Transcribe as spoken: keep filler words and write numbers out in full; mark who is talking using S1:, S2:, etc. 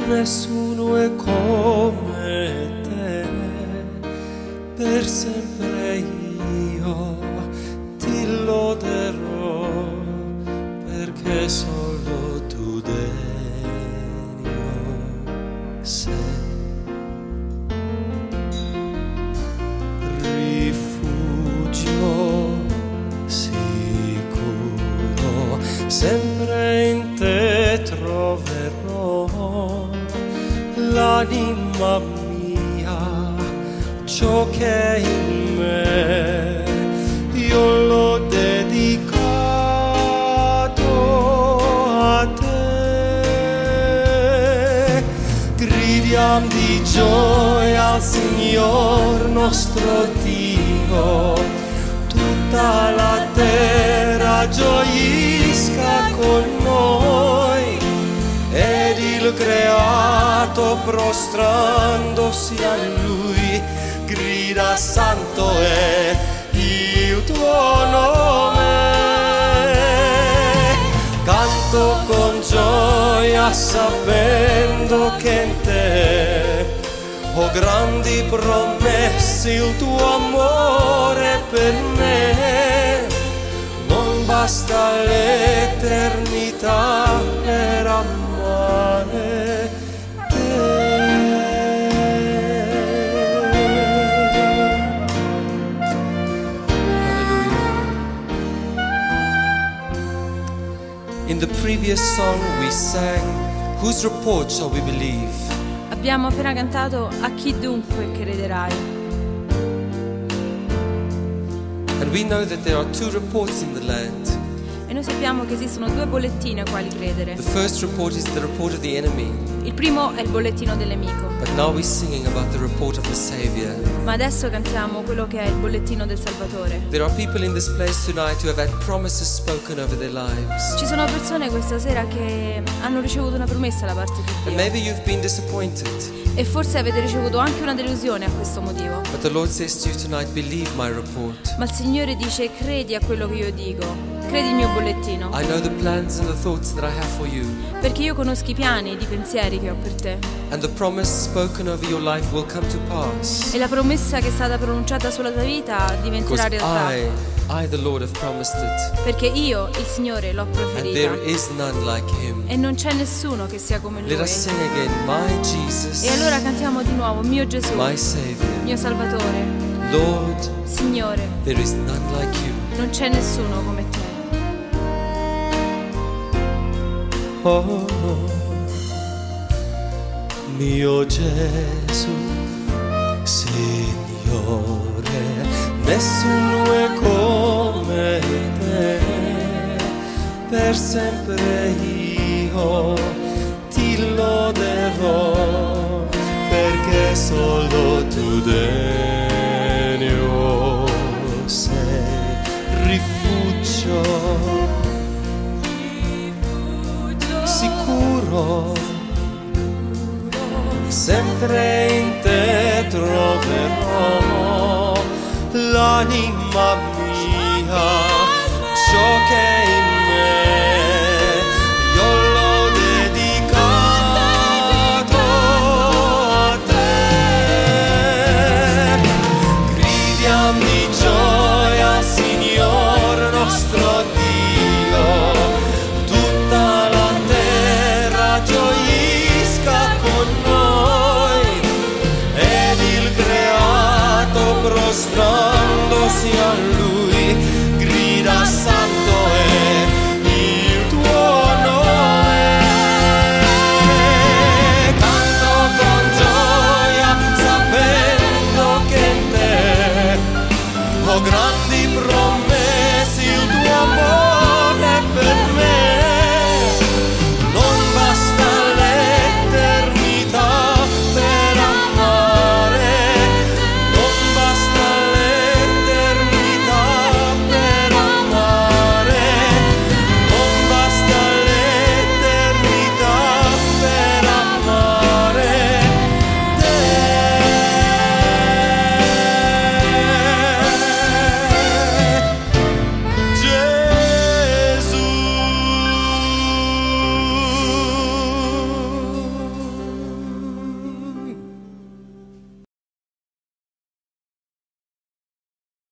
S1: nessuno è come te, per sempre io ti loderò, perché solo tu degno sei. Rifugio sicuro, sempre in te troverò l'anima mia, ciò che è in me, io l'ho dedicato a te. Gridiam di gioia al Signor nostro Dio, tutta la terra gioisca con noi, ed il creato prostrandosi a Lui grida santo è il tuo nome. Canto con gioia sapendo che in te ho grandi promesse, il tuo amore per me non basta l'eternità per amare te. In the previous song we sang, whose report shall we believe?
S2: Abbiamo appena cantato A chi dunque crederai?
S1: And we know that there are two reports in the land.
S2: E noi sappiamo che esistono due bollettini a quali credere.
S1: The first report is the report of the enemy.
S2: Il primo è il bollettino dell'nemico.
S1: But now we're singing about the report of the Savior.
S2: Ma adesso cantiamo quello che è il bollettino del Salvatore.
S1: There are people in this place tonight who have had promises spoken over their lives.
S2: Ci sono persone questa sera che hanno ricevuto una promessa da parte di
S1: And
S2: Dio.
S1: maybe you've been disappointed.
S2: E forse avete ricevuto anche una delusione a questo motivo.
S1: But the Lord says to you tonight, believe my report.
S2: Ma il Signore dice: credi a quello che io dico. Credi il mio bollettino.
S1: I know the plans and the thoughts that I have for you.
S2: Perché io conosco i piani e i pensieri che ho per te.
S1: And the promise spoken over your life will come to pass.
S2: E la promessa che è stata pronunciata sulla tua vita diventerà
S1: Because
S2: realtà.
S1: I, I the Lord have promised it.
S2: Perché io, il Signore, l'ho
S1: And
S2: preferita.
S1: there is none like him.
S2: E non c'è nessuno che sia come Lui.
S1: Let us sing again, my Jesus,
S2: E allora cantiamo di nuovo: mio Gesù,
S1: my Savior.
S2: mio Salvatore,
S1: Lord,
S2: Signore,
S1: there is none like you.
S2: non c'è nessuno come te.
S1: Oh, mio Gesù, Signore, nessuno è come te, per sempre io ti loderò, perché solo tu degno sei. Rifugio sicuro, sempre in te troverò l'anima